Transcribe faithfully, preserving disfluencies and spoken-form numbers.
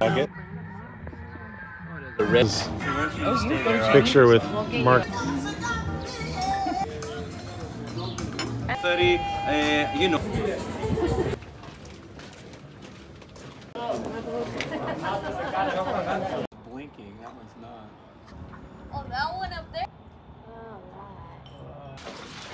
The ribs. Picture with Mark. thirty, uh, you know. Blinking, that one's not. Oh, that one up there? Oh, right.